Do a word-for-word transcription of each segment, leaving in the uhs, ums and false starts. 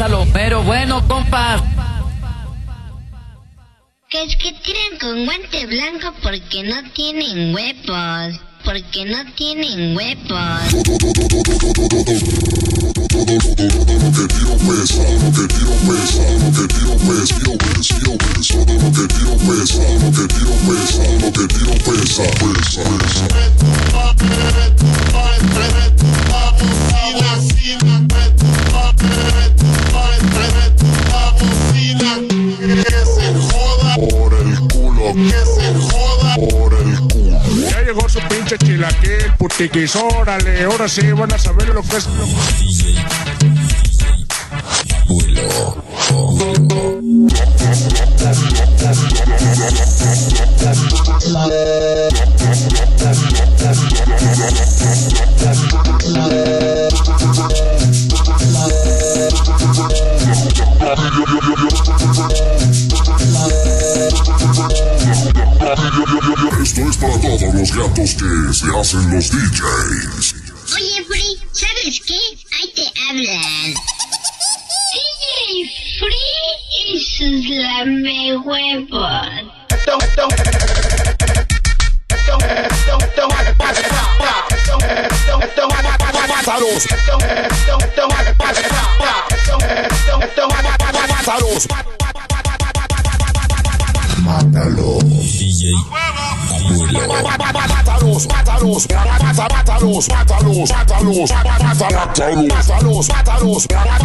lo mero bueno, compas. Que es que tiran con guante blanco porque no tienen huevos. Porque no tienen huevos. Todo lo que tiro pesa, lo que tiro pesa, lo que tiro pesa, yo pesa, yo pesa, todo lo que tiro pesa, lo que tiro pesa, lo que tiro pesa, pesa, pesa. Por el culo, que se joda, por el culo. Ya llegó su pinche chilaquil, putiquis, órale, ahora sí van a saber lo que es. Esto es para todos los gatos que se hacen los D Js. Oye, Free, ¿sabes qué? Ahí te hablan. D J Free y sus lamehuevos. Mátalo, D J Abuelo. Mátalos, mátalos, mátalos, mátalos, mátalos, mátalos, mátalos, mátalos,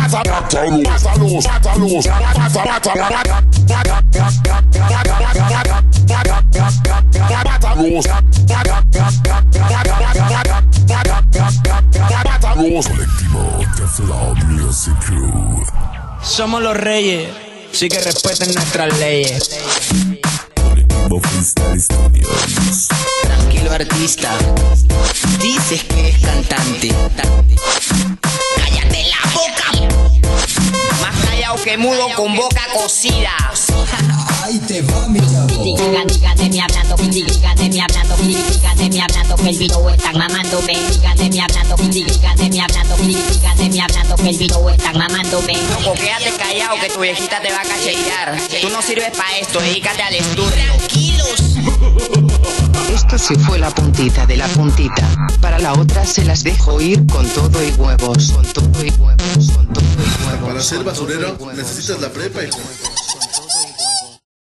Colectivo The Flow Music Crew. Somos los reyes, sí que respeten nuestras leyes. Colectivo Freestyle Studios. Tranquilo, artista, dices que es cantante. Cállate la boca. Más callado que mudo con boca cocida. Ahí te va, mi chavo. Digan, digan de mí hablando, digan de mí hablando, digan de mí hablando, que el video están mamándome. Digan de mí hablando, digan de mí hablando, digan de mí hablando, que el video están mamándome. Loco, quédate callado que tu viejita te va a cachetear. Tú no sirves para esto, dedícate al estudio. Tranquilos. Esto se fue la puntita de la puntita. Para la otra se las dejo ir con todo y huevos. Con todo y huevos, con todo y huevos. Para ser basurero necesitas la prepa, hijo.